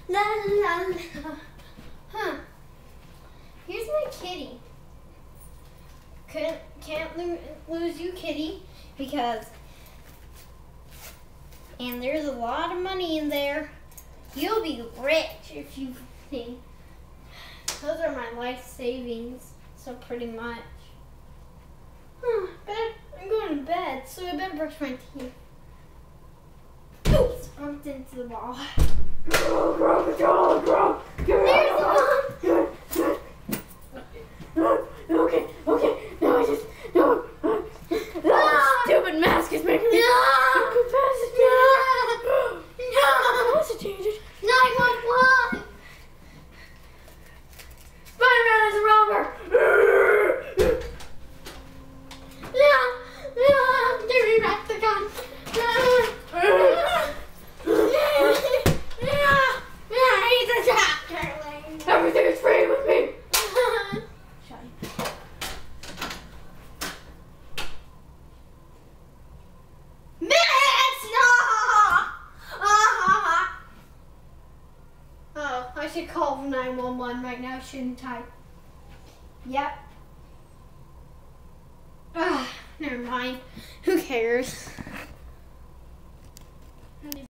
La la la. Huh. Here's my kitty. Can't lose you, kitty, because and there's a lot of money in there. You'll be rich if you think. Those are my life savings, so pretty much. I'm going to bed, so I better brush my teeth. Oops, bumped into the wall. There's the one. Okay. No, I just no. That stupid mask is making me incapacitated. 911. Spider-Man is a robber. Give me back the gun. He's a trap, darling. Everything is free with me. Oh, I should call 911 right now, shouldn't I? Yep. Never mind. Who cares?